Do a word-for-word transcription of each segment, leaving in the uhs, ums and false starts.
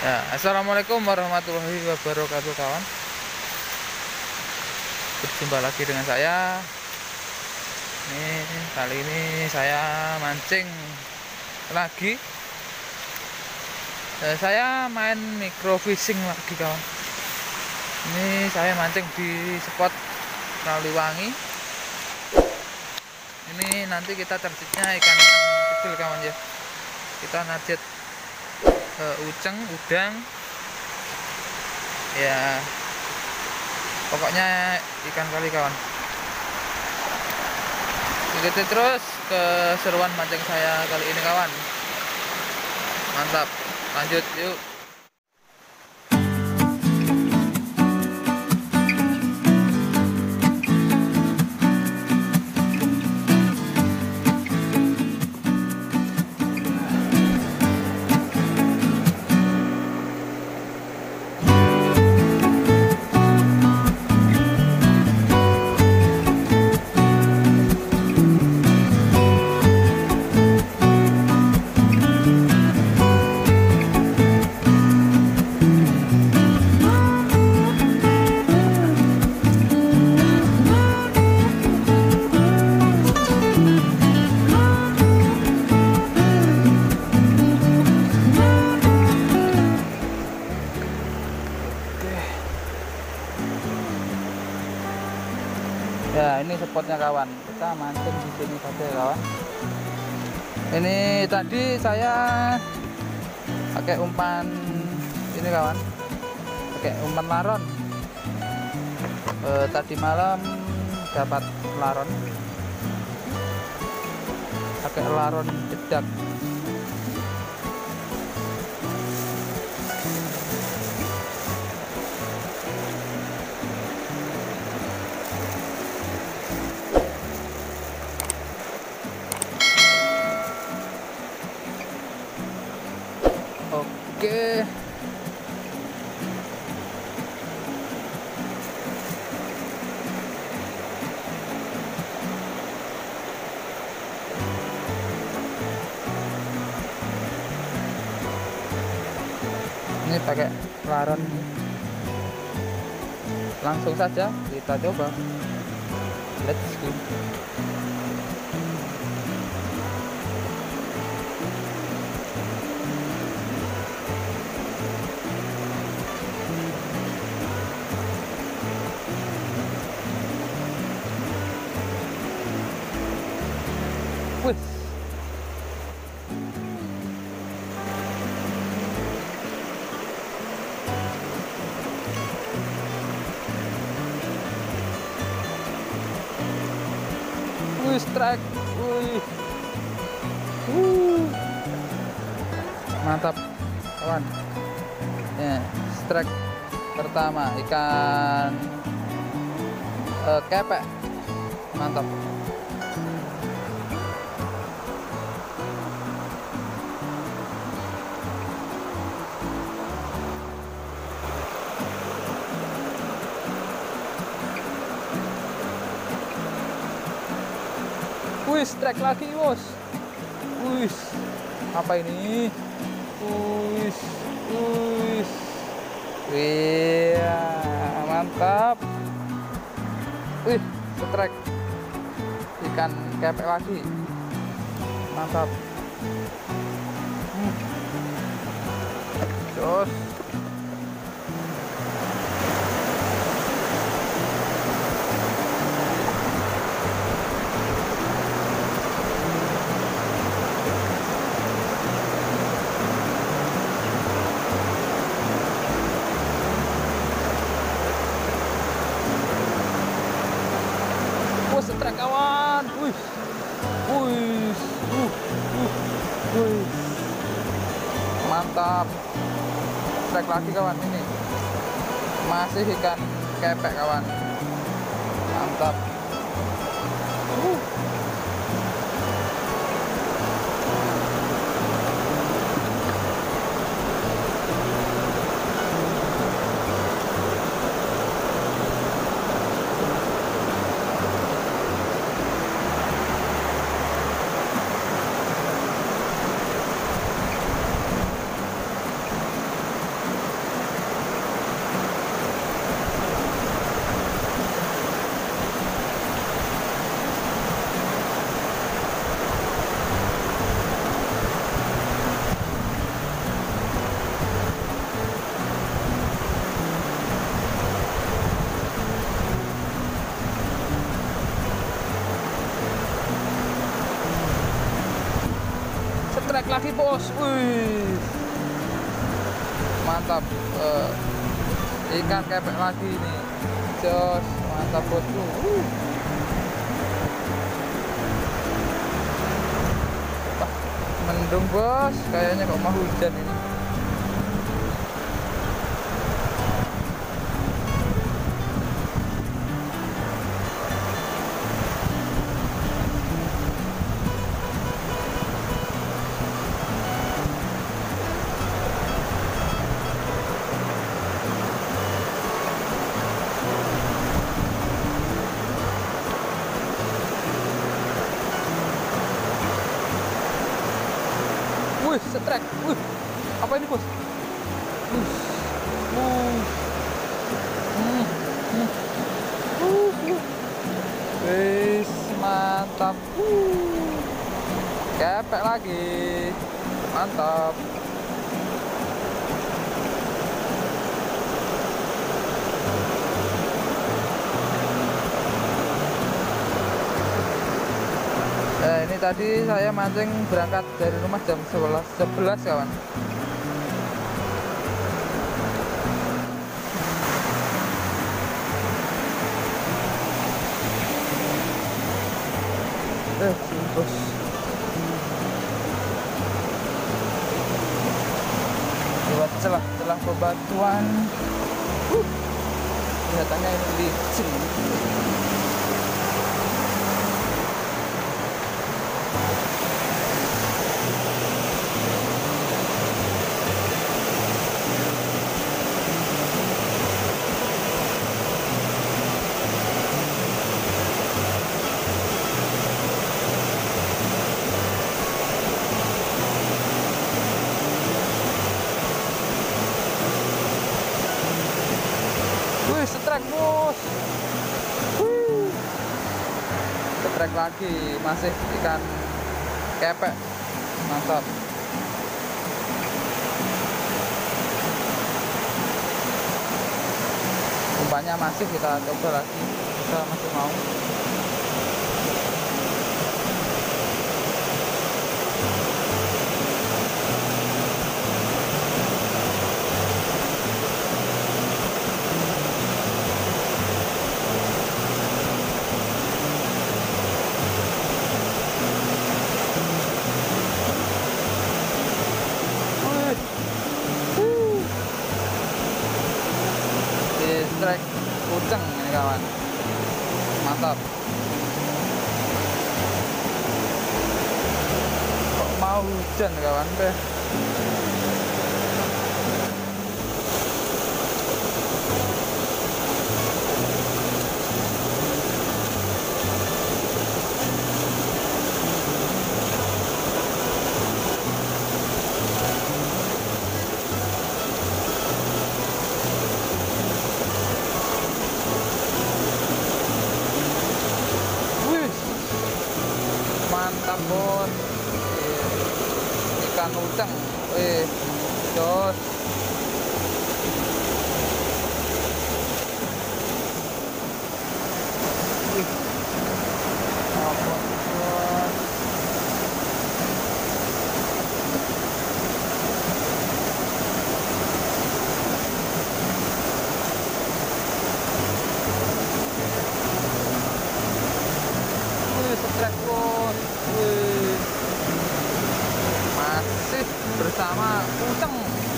Ya, assalamualaikum warahmatullahi wabarakatuh kawan. Berjumpa lagi dengan saya. Ini kali ini saya mancing lagi. Eh, saya main micro fishing lagi kawan. Ini saya mancing di spot Rawiwangi. Ini nanti kita terjitnya ikan-ikan kecil kawan ya. Kita narjet uh, uceng, udang, ya pokoknya ikan kali kawan. Ikuti terus keseruan mancing saya kali ini kawan. Mantap, lanjut yuk. Ya, ini spotnya kawan. Kita mancing di sini saja kawan. Ini tadi saya pakai umpan ini kawan, pakai umpan laron. E, tadi malam dapat laron, pakai laron jedak. Oke. Ini pakai laron. Langsung saja kita coba. Let's go. Wih. Wih, strike. Wih. Uh. Mantap, kawan. Ya, strike pertama ikan uh, kepek. Mantap. Wih, strike lagi bos. Wih, apa ini? Wih, wih, wih, mantap. Wih, strike ikan kepek lagi. Mantap. Hmm. Terus strike kawan. Wih, wih, uh, uh, wih, mantap. Strike lagi kawan, ini masih ikan kepek kawan. Mantap. Uh. strike lagi bos. Wih, mantap. uh, ikan kepek lagi nih, jos, mantap bosku. uh. Wah, mendung bos, kayaknya kok mau hujan ini. Wih, setrek. Wih, apa ini bos? Wih, uh, hmm, hmm. Uh, uh. Wih, mantap. Uh. Kepek lagi, mantap. Nah, ini tadi saya mancing berangkat dari rumah jam sebelas sebelas kawan. Eh, bos. Lewat celah-celah bebatuan. Uh, kelihatannya ini licin. Wih, setrek bos. Wih, setrek lagi, masih ikan kepek, mantap. Umpannya masih, kita coba lagi, kita masih mau. Strike kuceng ini kawan, mantap. Kok mau hujan kawan deh. Mantap bos, ikan udang, eh, jos. Wih, apa bos? Wih, setrek bos. Wih, masih bersama kuceng.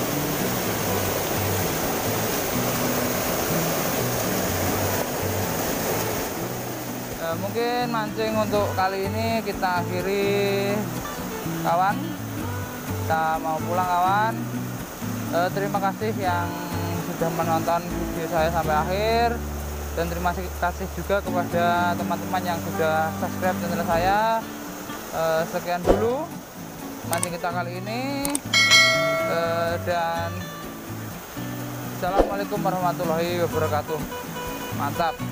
Ya, mungkin mancing untuk kali ini kita akhiri kawan. Kita mau pulang kawan. E, terima kasih yang sudah menonton video saya sampai akhir. Dan terima kasih juga kepada teman-teman yang sudah subscribe channel saya. Uh, sekian dulu mancing kita kali ini, uh, dan assalamualaikum warahmatullahi wabarakatuh. Mantap.